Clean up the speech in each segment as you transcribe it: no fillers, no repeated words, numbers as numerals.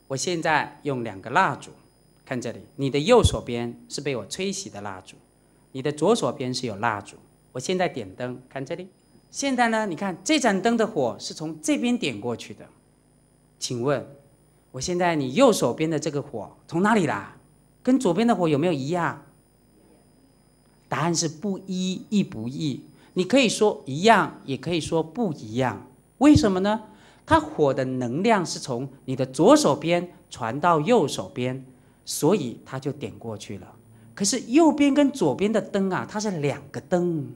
我现在用2个蜡烛，看这里，你的右手边是被我吹熄的蜡烛，你的左手边是有蜡烛。我现在点灯，看这里。现在呢，你看这盏灯的火是从这边点过去的，请问，我现在你右手边的这个火从哪里来？跟左边的火有没有一样？答案是不一，亦不异。你可以说一样，也可以说不一样。为什么呢？它火的能量是从你的左手边传到右手边，所以它就点过去了。可是右边跟左边的灯啊，它是2个灯，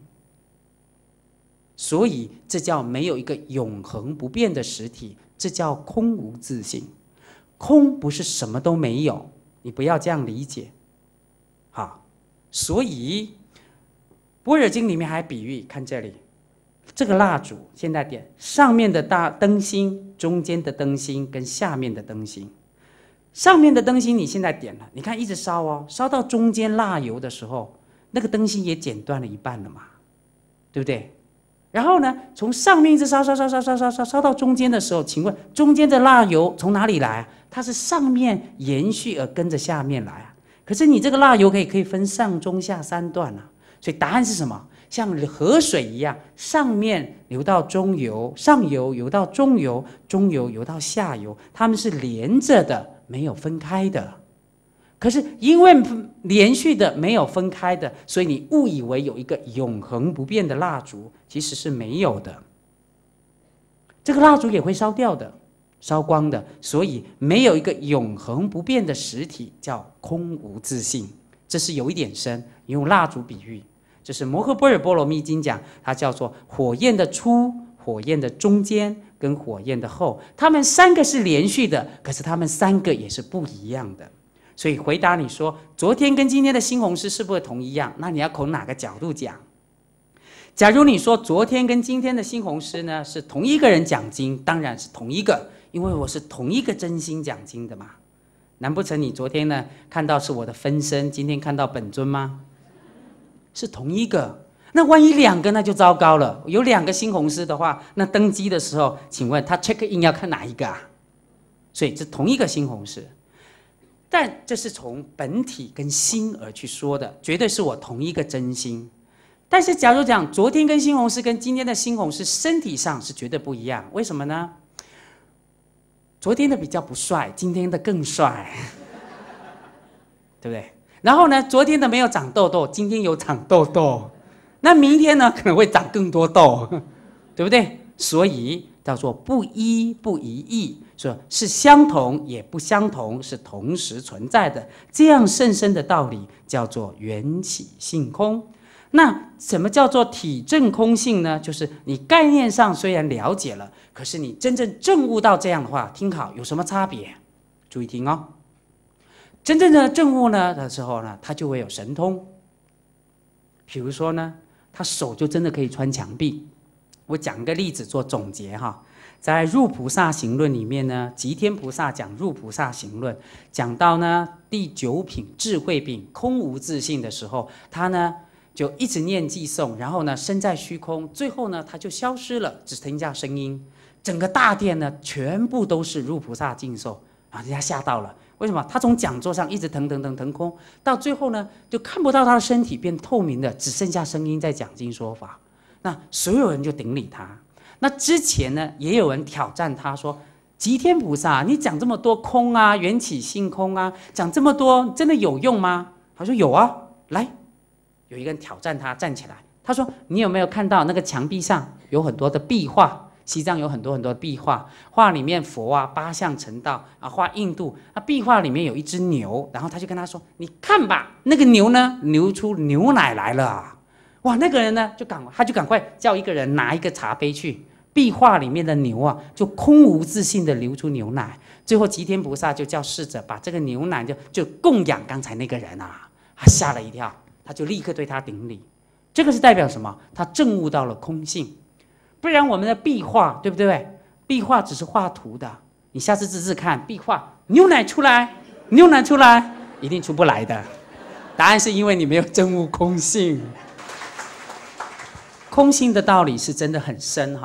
所以这叫没有一个永恒不变的实体，这叫空无自性。空不是什么都没有，你不要这样理解。好，所以般若经里面还比喻，看这里，这个蜡烛现在点上面的大灯芯，中间的灯芯跟下面的灯芯。上面的灯芯你现在点了，你看一直烧哦，烧到中间蜡油的时候，那个灯芯也剪断了一半了嘛，对不对？然后呢，从上面一直烧到中间的时候，请问中间的蜡油从哪里来？它是上面延续而跟着下面来啊。可是你这个蜡油可以分上中下3段啊，所以答案是什么？像河水一样，上面流到中游，上游游到中游，中游游到下游，它们是连着的，没有分开的。可是因为连续的没有分开的，所以你误以为有一个永恒不变的蜡烛，其实是没有的。这个蜡烛也会烧掉的，烧光的，所以没有一个永恒不变的实体，叫空无自性。这是有一点深，用蜡烛比喻，这是摩诃般若波罗蜜经讲，它叫做火焰的初、火焰的中间跟火焰的后，它们3个是连续的，可是它们3个也是不一样的。所以回答你说，昨天跟今天的新红师是不是同一样？那你要从哪个角度讲？假如你说昨天跟今天的新红师呢是同一个人讲经，当然是同一个，因为我是同一个真心讲经的嘛。难不成你昨天呢看到是我的分身，今天看到本尊吗？是同一个。那万一2个那就糟糕了，有2个新红师的话，那登机的时候，请问他 check in 要看哪一个啊？所以是同一个新红师。但这是从本体跟心而去说的，绝对是我同一个真心。但是假如讲昨天跟新红师跟今天的新红师身体上是绝对不一样，为什么呢？昨天的比较不帅，今天的更帅，对不对？然后呢，昨天的没有长痘痘，今天有长痘痘，那明天呢可能会长更多痘，对不对？所以叫做不一不一异，说是相同也不相同，是同时存在的。这样甚深的道理叫做缘起性空。那什么叫做体证空性呢？就是你概念上虽然了解了，可是你真正证悟到这样的话，听好，有什么差别？注意听哦。真正的证悟呢的时候呢，它就会有神通。比如说呢，他手就真的可以穿墙壁。我讲一个例子做总结哈，在《入菩萨行论》里面呢，吉天菩萨讲《入菩萨行论》，讲到呢第9品智慧品空无自性的时候，他呢就一直念偈颂，然后呢身在虚空，最后呢他就消失了，只剩下声音。整个大殿呢全部都是入菩萨境受啊，人家吓到了。为什么？他从讲座上一直腾空，到最后呢就看不到他的身体变透明的，只剩下声音在讲经说法。那所有人就顶礼他。那之前呢，也有人挑战他说：“吉天菩萨，你讲这么多空啊，缘起性空啊，讲这么多，真的有用吗？”他说：“有啊。”来，有一个人挑战他，站起来，他说：“你有没有看到那个墙壁上有很多的壁画？西藏有很多的壁画，画里面佛啊8相成道啊，画印度啊，壁画里面有一只牛，然后他就跟他说：‘你看吧，那个牛呢，流出牛奶来了啊。’哇，那个人呢他就赶快叫一个人拿一个茶杯去，壁画里面的牛啊就空无自性的流出牛奶。最后吉天菩萨就叫侍者把这个牛奶就供养刚才那个人啊，他吓了一跳，他就立刻对他顶礼。这个是代表什么？他证悟到了空性。不然我们的壁画对不对？壁画只是画图的，你下次试试看，壁画牛奶出来，牛奶出来，一定出不来的。答案是因为你没有证悟空性。空性的道理是真的很深哈。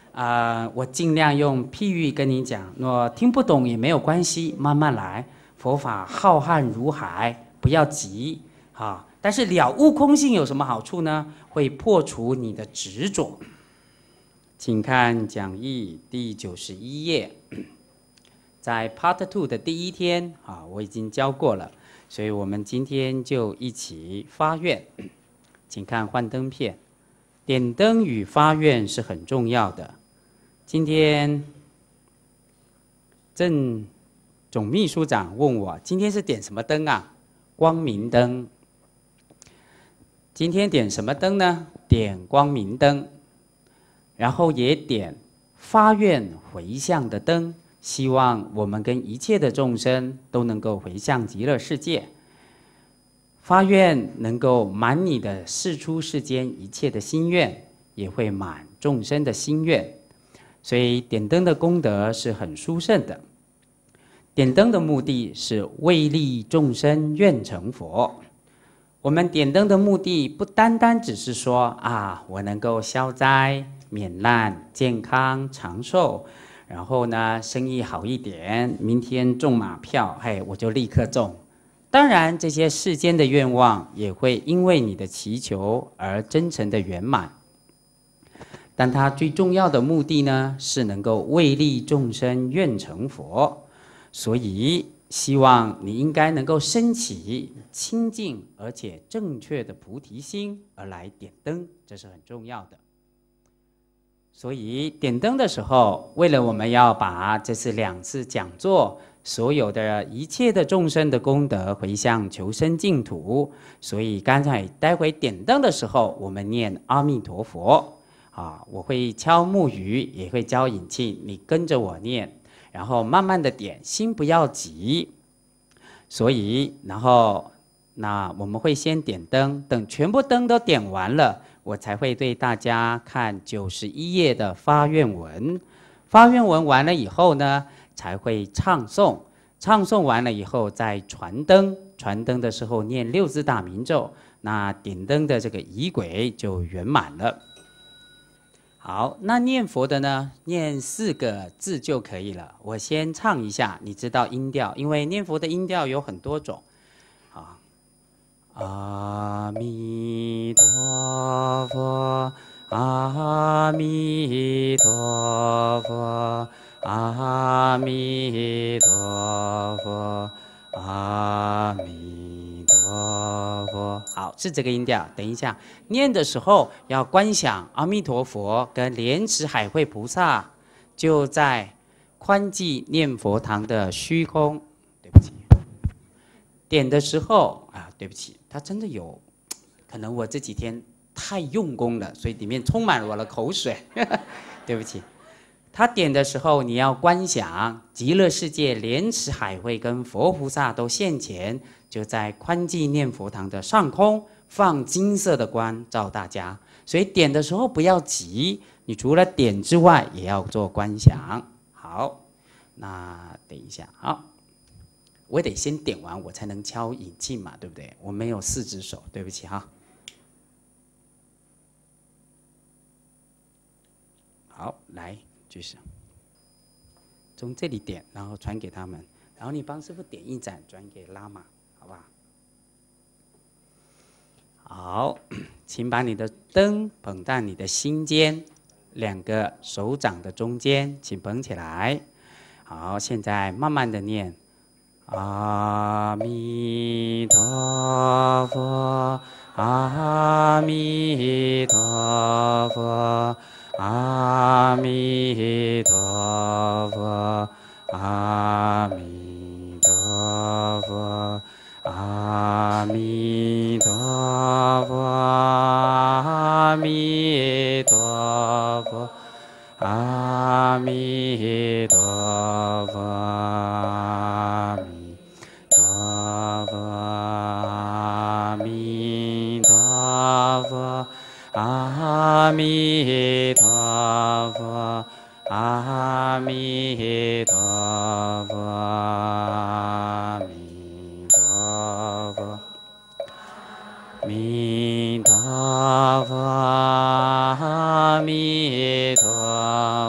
我尽量用譬喻跟你讲，若听不懂也没有关系，慢慢来。佛法浩瀚如海，不要急啊。但是了悟空性有什么好处呢？会破除你的执着。请看讲义第91页，在 Part 2的第1天啊，我已经教过了，所以我们今天就一起发愿。请看幻灯片，点灯与发愿是很重要的。今天郑总秘书长问我，今天是点什么灯啊？光明灯。今天点什么灯呢？点光明灯，然后也点发愿回向的灯，希望我们跟一切的众生都能够回向极乐世界。发愿能够满你的世出世间一切的心愿，也会满众生的心愿。所以点灯的功德是很殊胜的。点灯的目的是为利众生愿成佛。我们点灯的目的不单单只是说啊，我能够消灾免难、健康长寿，然后呢生意好一点，明天中马票，嘿，我就立刻中。当然，这些世间的愿望也会因为你的祈求而真诚的圆满。但它最重要的目的呢，是能够为利众生愿成佛。所以希望你应该能够升起清净而且正确的菩提心而来点灯，这是很重要的。所以点灯的时候，为了我们要把这次2次讲座所有的一切的众生的功德回向求生净土，所以刚才待会点灯的时候，我们念阿弥陀佛啊，我会敲木鱼，也会教引磬，你跟着我念，然后慢慢的点，心不要急。所以，然后那我们会先点灯，等全部灯都点完了，我才会对大家看91页的发愿文。发愿文完了以后呢，才会唱诵，唱诵完了以后再传灯，传灯的时候念6字大明咒，那点灯的这个仪轨就圆满了。好，那念佛的呢，念4个字就可以了。我先唱一下，你知道音调，因为念佛的音调有很多种。啊，阿弥陀佛，阿弥陀佛，阿弥陀佛，阿弥陀佛。好，是这个音调。等一下念的时候要观想阿弥陀佛跟莲池海会菩萨就在宽寂念佛堂的虚空。对不起，点的时候啊，对不起，它真的有可能我这几天太用功了，所以里面充满了我的口水。对不起。他点的时候，你要观想极乐世界莲池海会跟佛菩萨都现前，就在宽寂念佛堂的上空放金色的光照大家。所以点的时候不要急，你除了点之外，也要做观想。好，那等一下，好，我得先点完，我才能敲引磬嘛，对不对？我没有4只手，对不起哈。好，来。就是从这里点，然后传给他们，然后你帮师父点1盏，转给拉玛，好不好？好，请把你的灯捧到你的心间，2个手掌的中间，请捧起来。好，现在慢慢的念阿弥陀佛，阿弥陀佛。阿弥陀佛，阿弥陀佛，阿弥陀佛，阿弥陀佛，阿弥陀佛，阿弥陀佛，阿弥陀佛。阿弥陀佛，阿弥陀佛，阿弥陀佛，弥陀佛，阿弥陀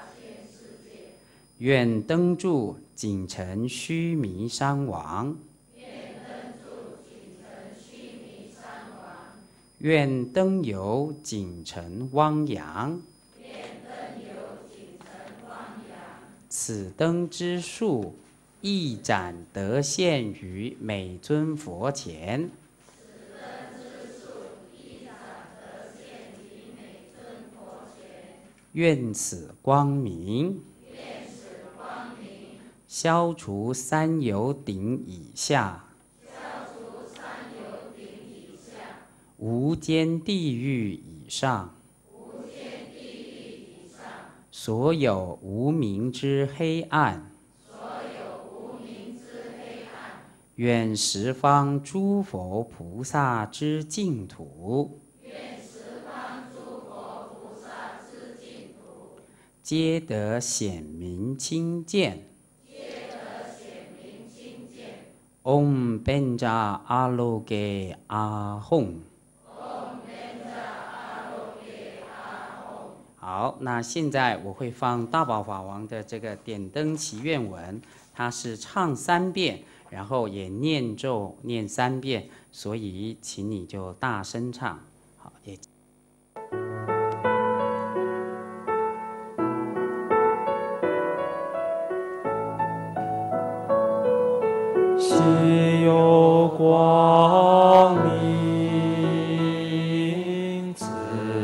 愿灯柱锦城须弥山王。愿灯游锦城汪洋。此灯之数，一盏得现于每尊佛前。愿此光明，消除三有顶以下，无间地狱以上，所有无明之黑暗，愿十方诸佛菩萨之净土，皆得显明清见。Om Benja Aloge Ahom。好，那现在我会放大宝法王的这个点灯祈愿文，它是唱3遍，然后也念咒念3遍，所以请你就大声唱。好，也。 昔有光明，自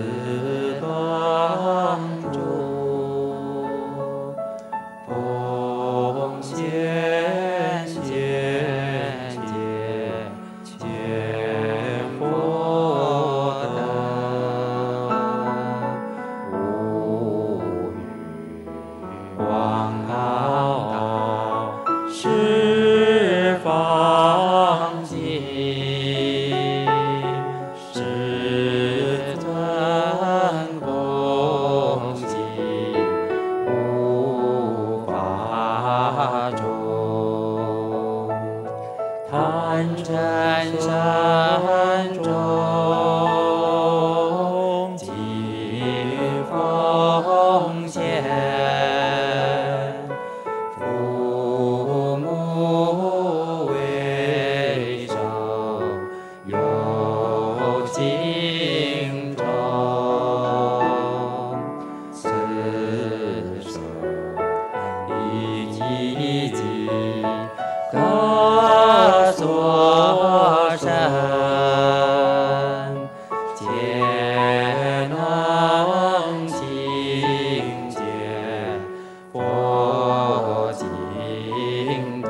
当中，奉献见获得，无与光高是。方尽世尊恭敬无法中，贪嗔山中尽奉献。各所生，皆能听见佛净土。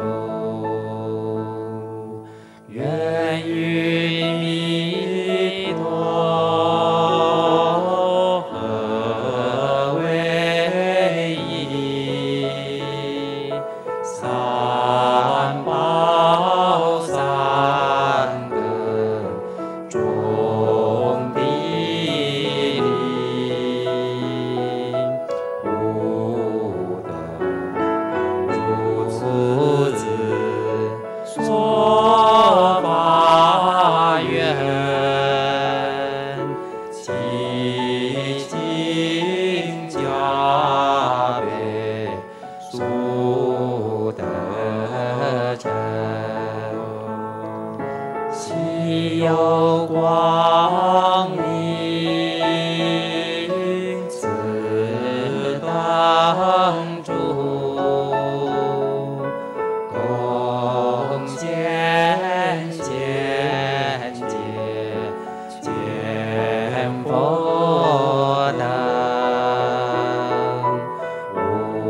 愿与弥陀合为一。三宝三根中地利，无等如此子说法愿，其经加倍速得成。昔有光明，自当住，共见佛等，无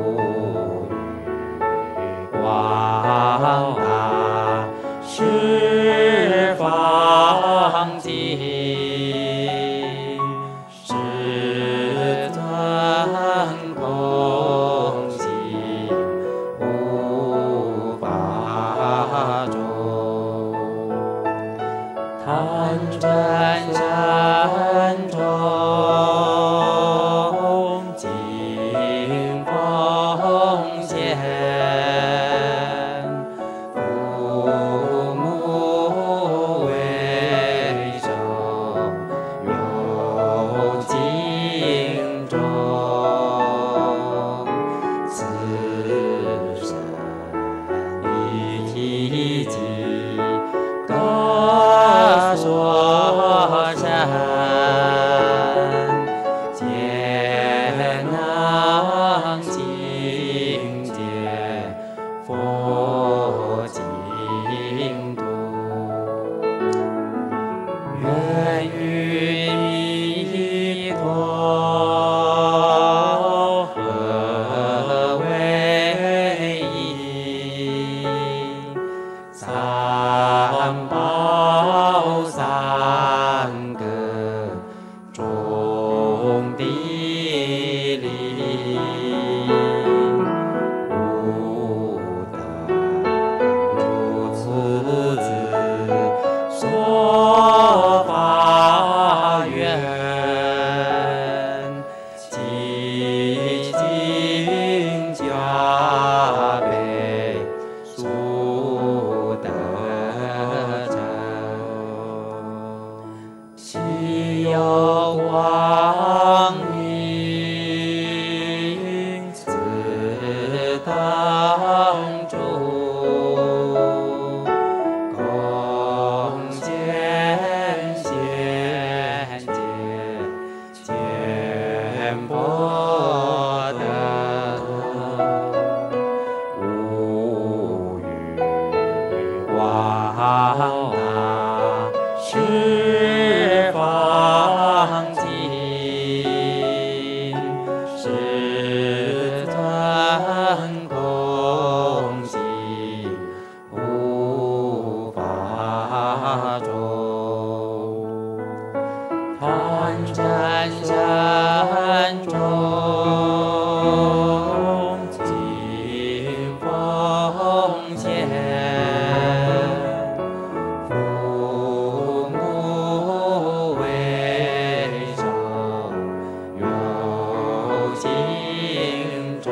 与光大十方尽中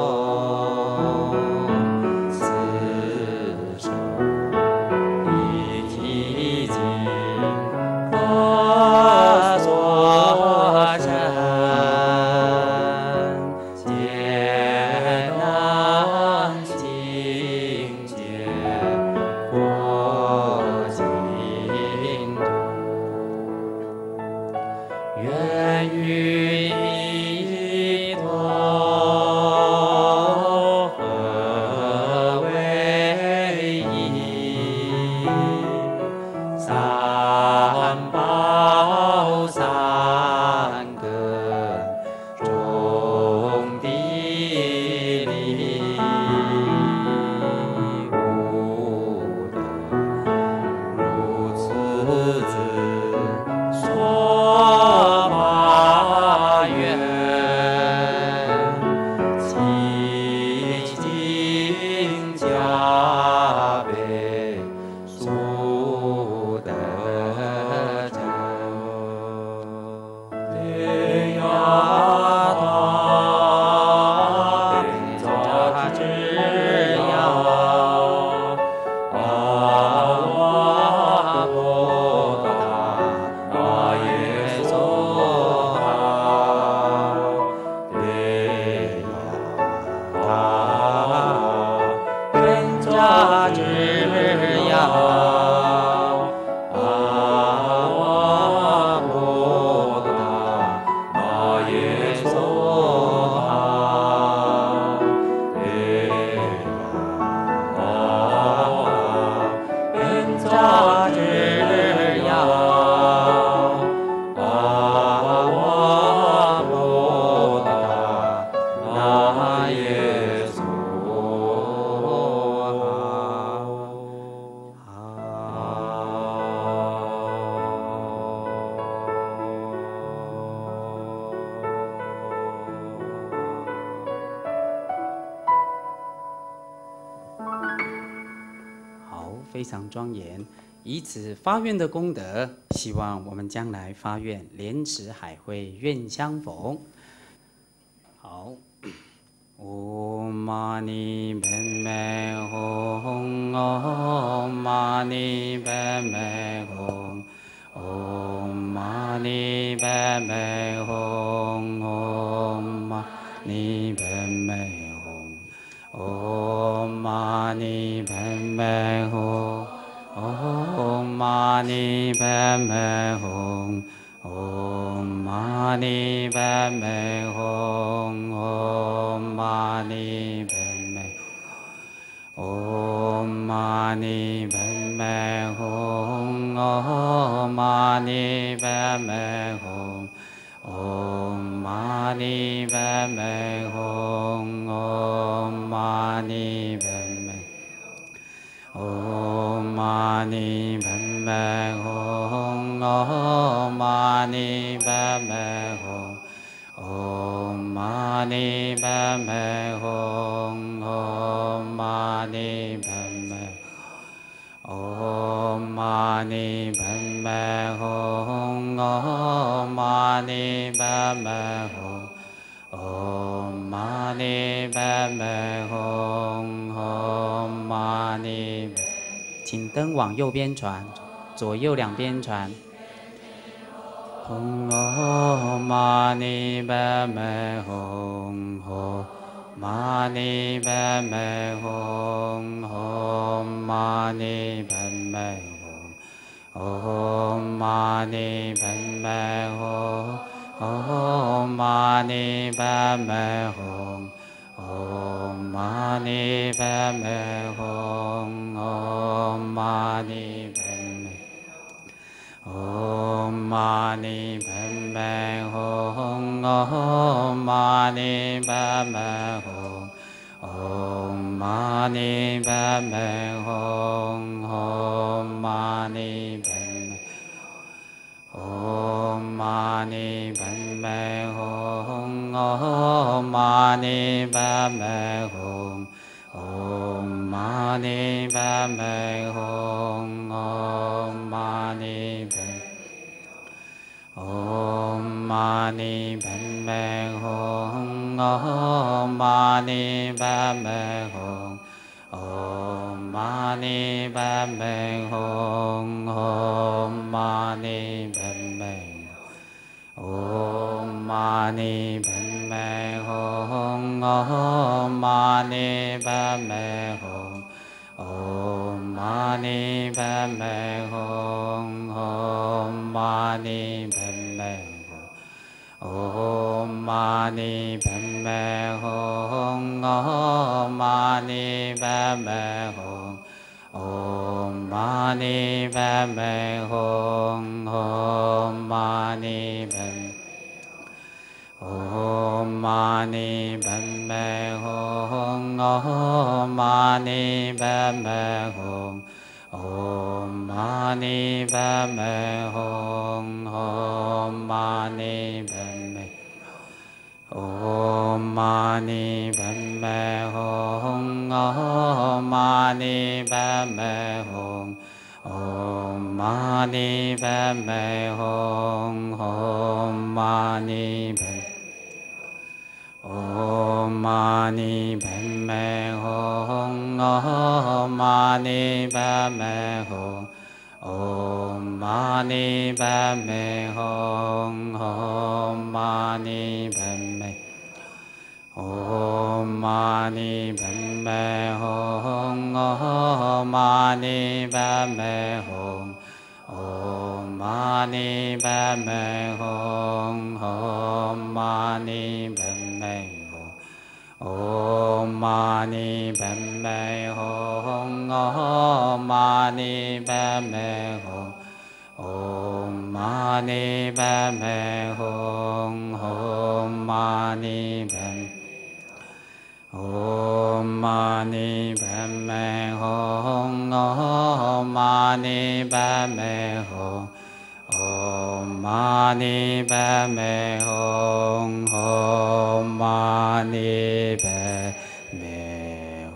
四手一体经，佛所成艰难境界，佛净土。愿与弥陀合为一，三宝三根种地利，无得如此子说法愿，清净加倍速得成。雷亚他本作之要，阿罗波达那耶娑哈，雷亚他本作之要，阿罗波达那耶娑哈，雷亚本作之要，阿罗波达那耶娑好，非常庄严。以此发愿的功德，希望我们将来发愿莲池海会愿相逢。好。唵嘛呢叭咪吽，唵嘛呢叭咪吽，唵嘛呢叭咪吽，唵嘛呢叭咪吽，唵嘛呢叭咪吽，唵嘛呢叭咪吽，唵嘛呢叭咪吽，唵嘛呢叭咪，唵嘛呢叭咪吽，唵嘛呢叭咪吽，唵嘛呢叭咪吽，唵嘛呢叭咪，唵嘛呢叭咪吽，唵嘛呢叭咪吽，唵嘛呢叭咪吽，唵嘛呢叭咪，唵嘛呢叭咪吽，唵嘛呢叭咪吽，唵嘛呢叭咪吽，唵嘛呢叭，请灯往右边传，左右两边传。唵嘛呢叭咪吽，唵嘛呢叭咪吽，唵嘛呢叭咪吽，唵嘛呢叭咪吽，唵嘛呢叭咪吽，唵嘛呢叭咪吽，唵嘛呢叭咪，唵嘛呢叭咪吽，唵嘛呢叭咪吽，唵嘛呢叭咪吽，唵嘛呢叭咪，唵嘛呢叭咪吽，唵嘛呢叭咪吽，唵嘛呢叭咪吽，唵嘛呢叭，唵嘛呢叭咪吽， Om Mani Padme Hum Om Mani Padme Hum Om Mani Padme Om Mani Padme Hum Om Mani Padme Hum Om Mani Padme Hum Om Mani Padme Om Mani Padme Hum Om Mani Padme Hum Om Mani Padme Hum Om Mani Padme Om Mani Padme Hum Om Mani Padme Hum Om Mani Padme Hum Om Mani Padme Om Mani Padme Hum Om Mani Padme Hum Om Mani Padme Hum Om Mani Padme Om Mani Padme Hum Om Mani Padme Hum Om Mani Padme Hum Om Mani Padme Om Mani Padme Hum Om Mani Padme Hum Om Mani Padme Hum Om Mani Padme Hum Om Mani Padme Hum Om Mani Padme Hum Om Mani Padme Hum Om Mani Padme Om Mani Padme Hum Om Mani Padme Hum Om Mani Padme Hum Om Mani Padme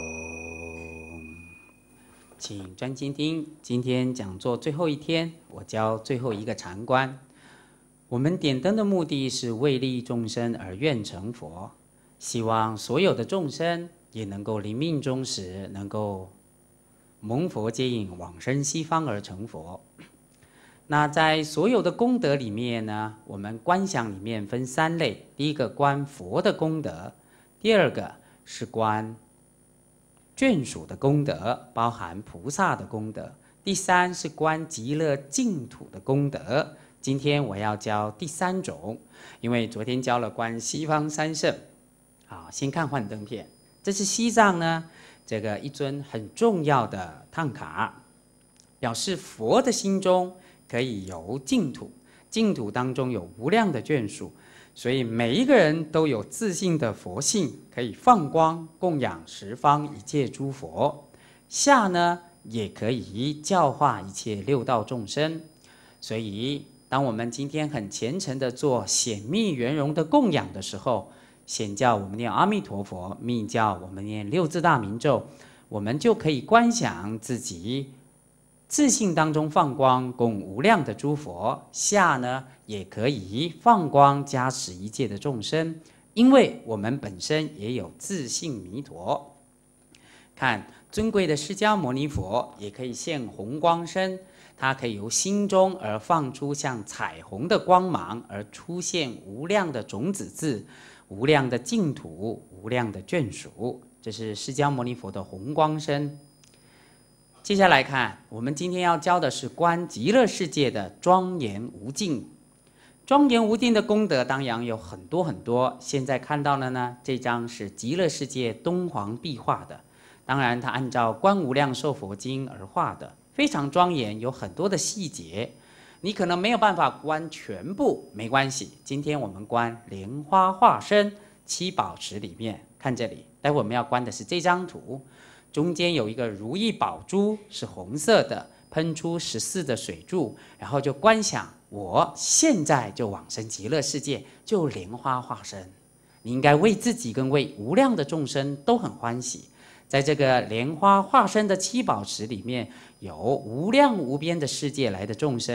Hum。 请专心听，今天讲座最后一天，我教最后一个禅观。我们点灯的目的是为利益众生而愿成佛，希望所有的众生也能够临命终时能够蒙佛接引，往生西方而成佛。那在所有的功德里面呢，我们观想里面分三类：第一个观佛的功德，第二个是观眷属的功德，包含菩萨的功德；第三是观极乐净土的功德。今天我要教第三种，因为昨天教了观西方三圣。好，先看幻灯片，这是西藏呢这个一尊很重要的唐卡，表示佛的心中可以有净土，净土当中有无量的眷属，所以每一个人都有自信的佛性，可以放光供养十方一切诸佛。下呢也可以教化一切六道众生。所以当我们今天很虔诚的做显密圆融的供养的时候，显教我们念阿弥陀佛，密教我们念六字大明咒，我们就可以观想自己自信当中放光供无量的诸佛，下呢也可以放光加持一切的众生，因为我们本身也有自信弥陀。看尊贵的释迦牟尼佛也可以现红光身，它可以由心中而放出像彩虹的光芒，而出现无量的种子字，无量的净土，无量的眷属。这是释迦牟尼佛的红光身。接下来看，我们今天要教的是观极乐世界的庄严无尽。庄严无尽的功德当然有很多很多，现在看到了呢，这张是极乐世界东皇壁画的，当然它按照《观无量寿佛经》而画的，非常庄严，有很多的细节。你可能没有办法观全部，没关系，今天我们观莲花化身七宝池里面，看这里，待会我们要观的是这张图。中间有一个如意宝珠，是红色的，喷出14的水柱，然后就观想我现在就往生极乐世界，就莲花化身。你应该为自己跟为无量的众生都很欢喜。在这个莲花化身的七宝池里面，有无量无边的世界来的众生，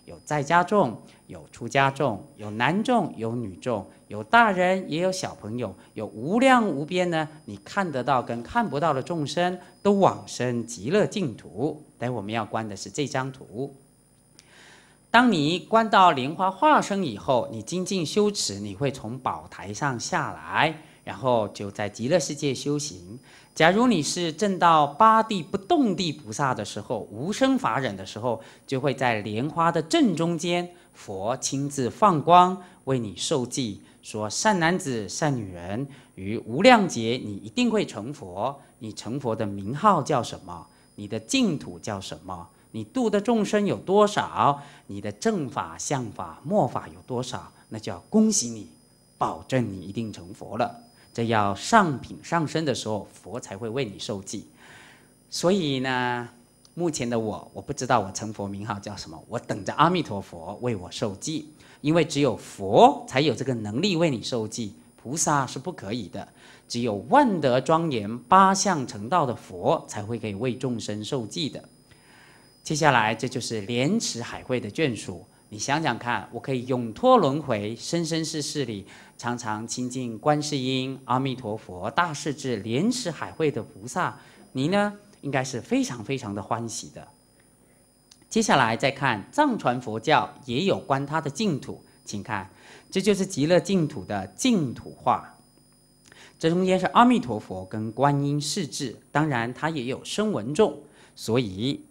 有在家众，有出家众，有男众，有女众，有大人，也有小朋友，有无量无边呢，你看得到跟看不到的众生，都往生极乐净土。待会我们要观的是这张图。当你观到莲花化身以后，你精进修持，你会从宝台上下来，然后就在极乐世界修行。假如你是证到八地不动地菩萨的时候，无生法忍的时候，就会在莲花的正中间，佛亲自放光为你受记，说善男子善女人，于无量劫你一定会成佛。你成佛的名号叫什么？你的净土叫什么？你度的众生有多少？你的正法、相法、末法有多少？那就要恭喜你，保证你一定成佛了。这要上品上身的时候，佛才会为你受记。所以呢，目前的我不知道我成佛名号叫什么，我等着阿弥陀佛为我受记，因为只有佛才有这个能力为你受记，菩萨是不可以的。只有万德庄严、八相成道的佛才会可以为众生受记的。接下来，这就是莲池海会的眷属。你想想看，我可以永脱轮回，生生世世里常常亲近观世音、阿弥陀佛、大势至、莲池海会的菩萨，你呢，应该是非常非常的欢喜的。接下来再看藏传佛教也有关它的净土，请看，这就是极乐净土的净土画。这中间是阿弥陀佛跟观音势至，当然它也有声闻众，所以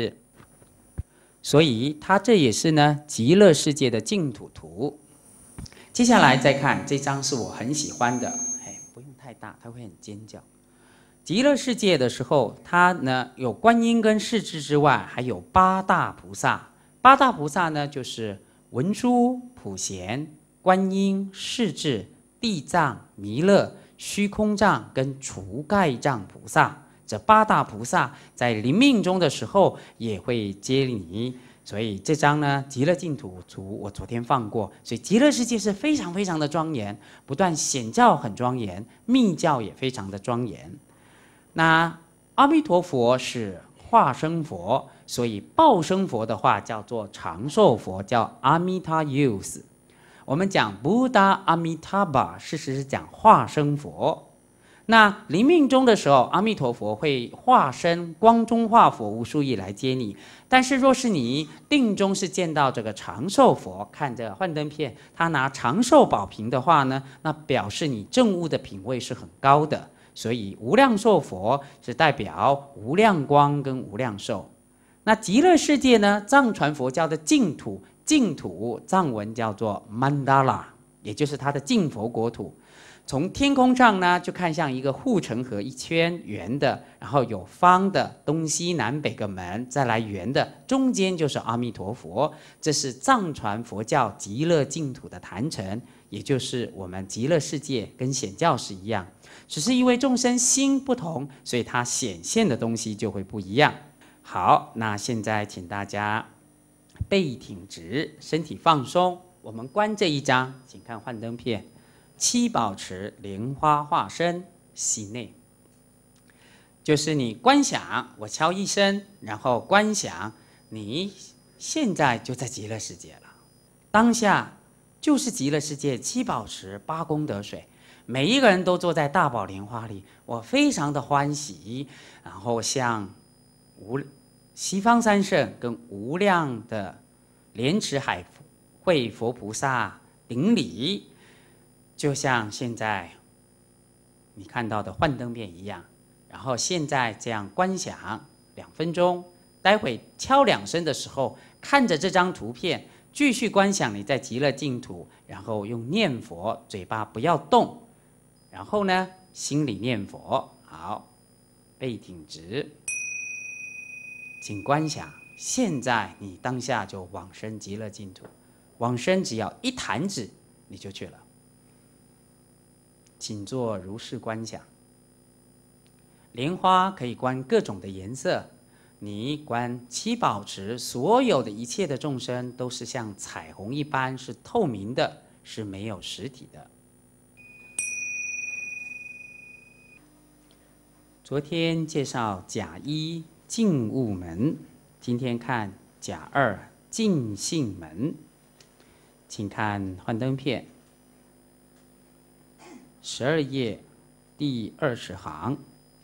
它这也是呢极乐世界的净土图。接下来再看这张是我很喜欢的，不用太大，它会很尖叫。极乐世界的时候，它呢有观音跟势至之外，还有八大菩萨。八大菩萨呢就是文殊、普贤、观音、势至、地藏、弥勒、虚空藏跟除盖障菩萨。这八大菩萨在临命终的时候也会接你，所以这张呢极乐净土图我昨天放过，所以极乐世界是非常非常的庄严，不但显教很庄严，密教也非常的庄严。那阿弥陀佛是化身佛，所以报身佛的话叫做长寿佛，叫阿弥他 Yus。我们讲 Buddha Amitabha， 事实是讲化身佛。那临命终的时候，阿弥陀佛会化身光中化佛无数亿来接你。但是若是你定中是见到这个长寿佛，看着幻灯片，他拿长寿宝瓶的话呢，那表示你证悟的品位是很高的。所以无量寿佛是代表无量光跟无量寿。那极乐世界呢，藏传佛教的净土，净土藏文叫做 Mandala， 也就是它的净佛国土。从天空上呢，就看像一个护城河，一圈圆的，然后有方的，东西南北个门，再来圆的，中间就是阿弥陀佛。这是藏传佛教极乐净土的坛城，也就是我们极乐世界跟显教是一样，只是因为众生心不同，所以它显现的东西就会不一样。好，那现在请大家背挺直，身体放松。我们观这一张，请看幻灯片。七宝池莲花化身系内，就是你观想，我敲一声，然后观想你现在就在极乐世界了，当下就是极乐世界七宝池八功德水，每一个人都坐在大宝莲花里，我非常的欢喜，然后向西方三圣跟无量的莲池海会佛菩萨顶礼。就像现在你看到的幻灯片一样，然后现在这样观想2分钟，待会敲2声的时候，看着这张图片，继续观想你在极乐净土，然后用念佛，嘴巴不要动，然后呢，心里念佛。好，背挺直，请观想，现在你当下就往生极乐净土，往生只要一弹指你就去了。请做如是观想。莲花可以观各种的颜色，你观七宝池，所有的一切的众生都是像彩虹一般，是透明的，是没有实体的。昨天介绍甲1净悟门，今天看甲2 尽性门，请看幻灯片12页第20行。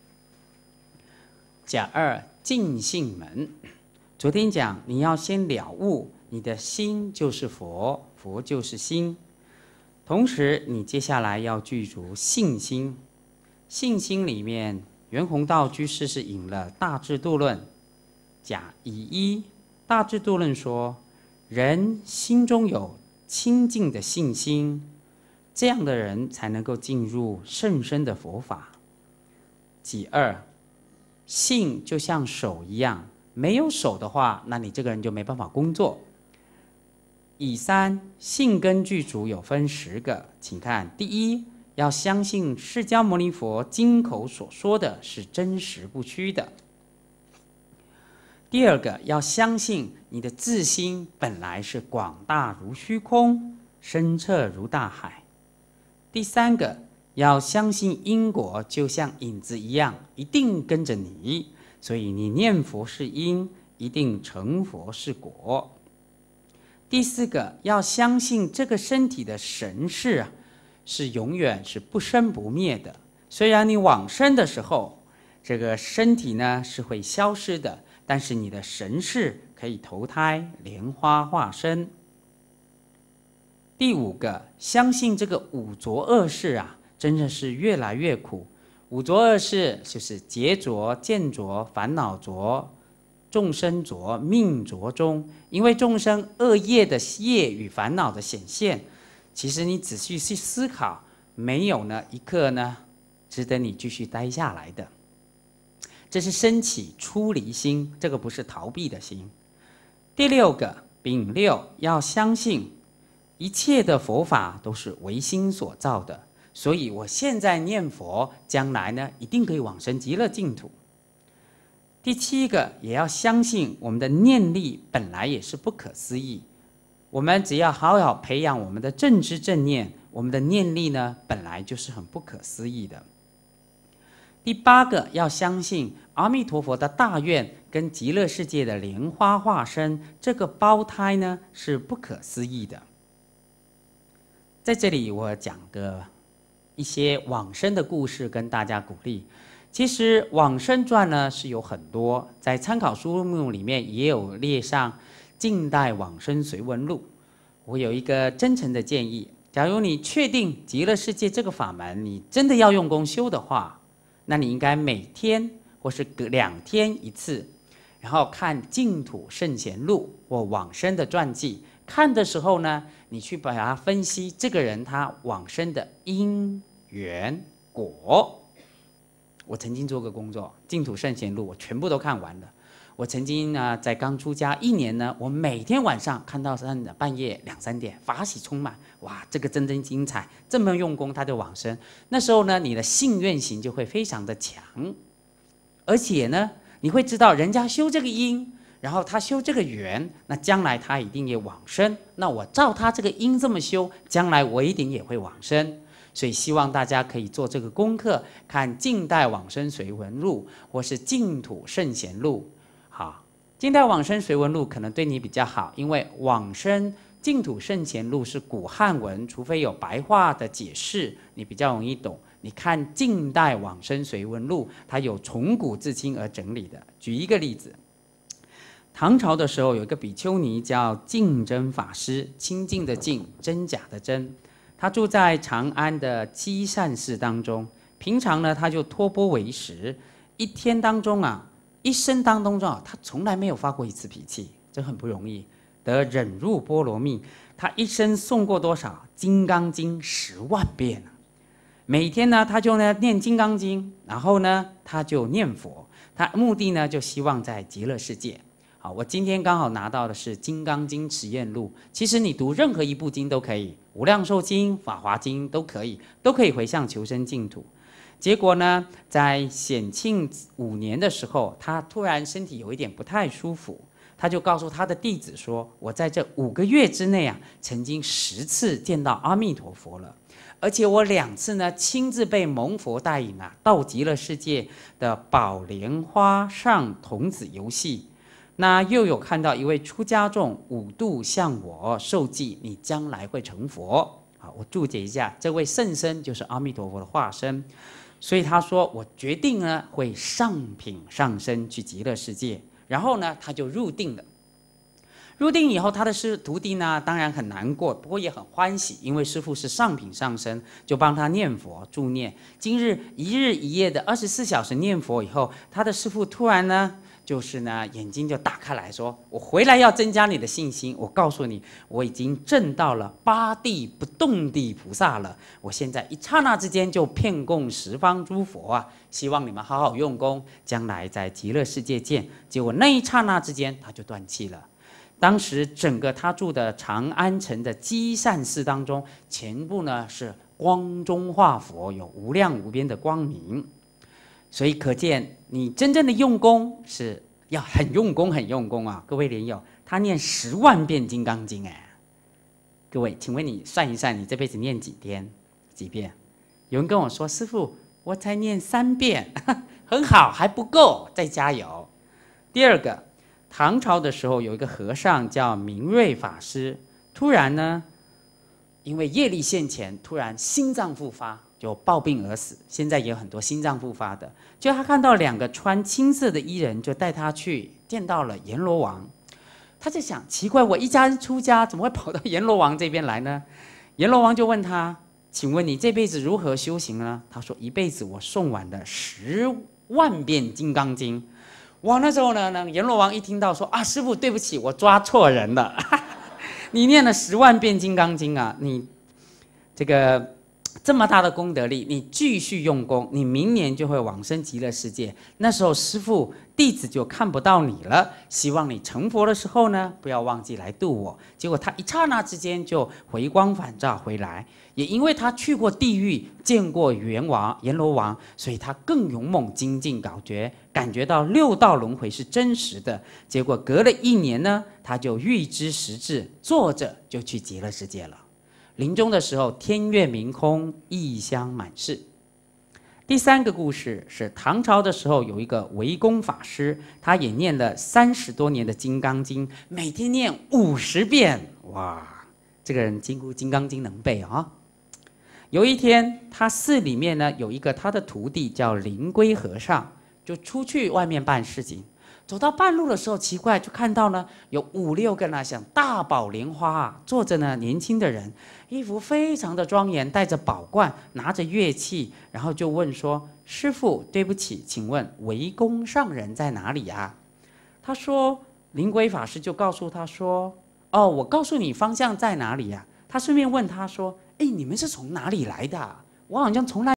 甲2尽性门，昨天讲你要先了悟，你的心就是佛，佛就是心。同时，你接下来要具足信心。信心里面，袁宏道居士是引了《大智度论》，甲乙一。大智度论说，人心中有清净的信心，这样的人才能够进入甚深的佛法。己2，信就像手一样，没有手的话，那你这个人就没办法工作。乙3，信根具足有分10个，请看第一，要相信释迦牟尼佛经口所说的是真实不虚的。第二个，要相信你的自心本来是广大如虚空，深彻如大海。第三个，要相信因果就像影子一样，一定跟着你，所以你念佛是因，一定成佛是果。第四个，要相信这个身体的神识是永远是不生不灭的，虽然你往生的时候，这个身体呢是会消失的，但是你的神识可以投胎莲花化身。第五个，相信这个五浊恶世真的是越来越苦。五浊恶世就是劫浊、见浊、烦恼浊、众生浊、命浊中，因为众生恶业的业与烦恼的显现，其实你仔细去思考，没有呢一刻呢值得你继续待下来的。这是升起出离心，这个不是逃避的心。第六个，丙6，要相信一切的佛法都是唯心所造的，所以我现在念佛，将来呢一定可以往生极乐净土。第7个，也要相信我们的念力本来也是不可思议，我们只要好好培养我们的正知正念，我们的念力呢本来就是很不可思议的。第8个，要相信阿弥陀佛的大愿跟极乐世界的莲花化身，这个胞胎呢是不可思议的。在这里我讲个一些往生的故事跟大家鼓励。其实往生传呢是有很多，在参考书目里面也有列上近代往生随文录。我有一个真诚的建议，假如你确定极乐世界这个法门你真的要用功修的话，那你应该每天或是隔2天一次，然后看净土圣贤录或往生的传记。看的时候呢，你去把它分析这个人他往生的因缘果。我曾经做过工作，净土圣贤录我全部都看完了。我曾经呢在刚出家1年呢，我每天晚上看到半夜2、3点，法喜充满，哇，这个真精彩，这么用功他就往生。那时候呢，你的信愿行就会非常的强，而且呢，你会知道人家修这个因，然后他修这个缘，那将来他一定也往生。那我照他这个因这么修，将来我一定也会往生。所以希望大家可以做这个功课，看近代往生随文录或是净土圣贤录。好，近代往生随文录可能对你比较好，因为往生净土圣贤录是古汉文，除非有白话的解释，你比较容易懂。你看近代往生随文录，它有从古至今而整理的。举一个例子，唐朝的时候有一个比丘尼叫净真法师，清净的净，真假的真。他住在长安的积善寺当中，平常呢他就托钵为食，一天当中一生当中他从来没有发过一次脾气，这很不容易，得忍辱波罗蜜。他一生诵过多少《金刚经》10万遍每天呢他就念《金刚经》，然后呢他就念佛，他目的呢就希望在极乐世界。好，我今天刚好拿到的是《金刚经持验录》，其实你读任何一部经都可以，《无量寿经》、《法华经》都可以回向求生净土。结果呢，在显庆5年的时候，他突然身体有一点不太舒服，他就告诉他的弟子说：“我在这5个月之内曾经10次见到阿弥陀佛了，而且我2次呢亲自被蒙佛带引到极乐世界的宝莲花上童子游戏。” 那又有看到一位出家众5度向我受记，你将来会成佛。好，我注解一下，这位圣僧就是阿弥陀佛的化身，所以他说我决定呢会上品上身去极乐世界，然后呢他就入定了。入定以后，他的徒弟呢，当然很难过，不过也很欢喜，因为师父是上品上身，就帮他念佛助念。今日一日一夜的24小时念佛以后，他的师父突然呢，就是呢眼睛就打开来说：“我回来要增加你的信心。我告诉你，我已经证到了八地不动地菩萨了。我现在一刹那之间就遍供十方诸佛啊！希望你们好好用功，将来在极乐世界见。”结果那一刹那之间，他就断气了。当时整个他住的长安城的积善寺当中，全部呢是光中化佛，有无量无边的光明。所以可见，你真正的用功是要很用功，很用功啊！各位莲友，他念10万遍《金刚经》哎，各位，请问你算一算，你这辈子念几遍？有人跟我说，师父，我才念3遍，很好，还不够，再加油。第二个。唐朝的时候，有一个和尚叫明瑞法师，突然呢，因为业力现前，突然心脏复发，就暴病而死。现在也有很多心脏复发的。就他看到2个穿青色的衣人，就带他去见到了阎罗王。他就想，奇怪，我一家人出家，怎么会跑到阎罗王这边来呢？阎罗王就问他：“请问你这辈子如何修行呢？”他说：“一辈子我诵完了10万遍《金刚经》。”哇，那时候呢，阎罗王一听到说啊，师父对不起，我抓错人了，你念了10万遍《金刚经》啊，你这个这么大的功德力，你继续用功，你明年就会往生极乐世界。那时候师父弟子就看不到你了，希望你成佛的时候呢，不要忘记来度我。结果他一刹那之间就回光返照回来，也因为他去过地狱，见过阎罗王，所以他更勇猛精进，感觉到6道轮回是真实的。结果隔了1年呢，他就预知时至，坐着就去极乐世界了。临终的时候，天月明空，异香满室。第3个故事是唐朝的时候，有一个维公法师，他也念了30多年的《金刚经》，每天念50遍。哇，这个人金刚经能背啊！有一天，他寺里面呢有一个他的徒弟叫灵龟和尚，就出去外面办事情。走到半路的时候，奇怪，就看到呢有5、6个呢像大宝莲花啊，坐着呢年轻的人，衣服非常的庄严，带着宝冠，拿着乐器，然后就问说：“师父，对不起，请问维公上人在哪里啊？”他说，灵龟法师就告诉他说：“哦，我告诉你方向在哪里呀？”他顺便问他说：“哎，你们是从哪里来的啊？我好像从来